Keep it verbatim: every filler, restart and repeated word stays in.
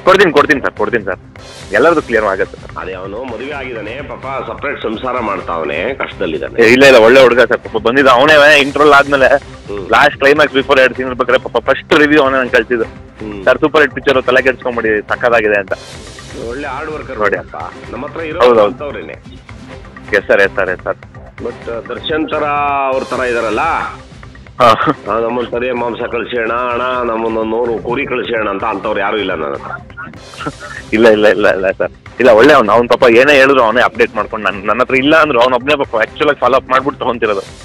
ಕೊಡ್ತೀನಿ ಕೊಡ್ತೀನಿ ಸರ್ ಕೊಡ್ತೀನಿ ಸರ್ ಎಲ್ಲರದು ಕ್ಲಿಯರ್ ಆಗುತ್ತೆ ಸರ್. ಅದೇ ಅವನು ಮದುವೆ ಆಗಿದ್ದಾನೆ ಪಾಪ, ಸಪ್ರೇಟ್ ಸಂಸಾರ ಮಾಡ್ತಾವನೆ, ಕಷ್ಟದಲ್ಲಿದ್ದಾನೆ. ಇಲ್ಲ ಇಲ್ಲ ಒಳ್ಳೆ ಹುಡುಗ ಸರ್. ಪಾಪ ಬಂದಿದ್ದ ಅವನೇ ಇಂಟ್ರೋಲ್ ಆದ್ಮೇಲೆ ಲಾಸ್ಟ್ ಕ್ಲೈಮ್ಯಾಕ್ಸ್ ಬಿಫೋರ್ ಎರಡು ತಿಂಗಳು ಬೇಕಾದ್ರೆ ಪಾಪ ಫಸ್ಟ್ ರಿವ್ಯೂ ಅವನೇ ನಂಗೆ ಕಳ್ಸಿದ್ದು. ಸರ್ ಸೂಪರ್ ಹಿಟ್ ಪಿಕ್ಚರ್, ತಲೆ ಕೆಡ್ಸ್ಕೊಂಬಿಡಿ, ಸಕ್ಕದಾಗಿದೆ ಅಂತ. ಒಳ್ಳೆ ಹಾರ್ಡ್ ವರ್ಕರ್ ನೋಡಿ ಅಪ್ಪ, ನಮ್ಮ ಹತ್ರ ಇರೋವ್ರೇನೆ. Yes sir yes sir yes sir. But Darshan ತರ ಅವ್ರ ತರ ಇದಾರಲ್ಲ, ನಮ್ಮನ್ನ ಸರಿಯ ಮಾಂಸ ಕಳ್ಸೋಣ ಅಣ್ಣ, ನಮ್ಮನ್ನ ನೂರು ಕುರಿ ಕಳ್ಸೋಣ ಅಂತ ಅಂತವ್ರು ಯಾರು ಇಲ್ಲ ನನ್ನ ಹತ್ರ. ಇಲ್ಲ ಇಲ್ಲ ಇಲ್ಲ ಇಲ್ಲ ಸರ್, ಇಲ್ಲ ಒಳ್ಳೆ ಅವ್ನು ಅವ್ನ ಪಾಪ ಏನೇ ಹೇಳಿದ್ರು ಅವನೇ ಅಪ್ಡೇಟ್ ಮಾಡ್ಕೊಂಡು ನನ್ನ ನನ್ನ ಹತ್ರ ಇಲ್ಲ ಅಂದ್ರು ಅವ್ನ ಒಬ್ಬನೇ ಪಾಪ ಆಕ್ಚುಲಾಗಿ ಫಾಲೋ ಅಪ್ ಮಾಡ್ಬಿಟ್ಟು ತಗೊಂತಿರೋದು.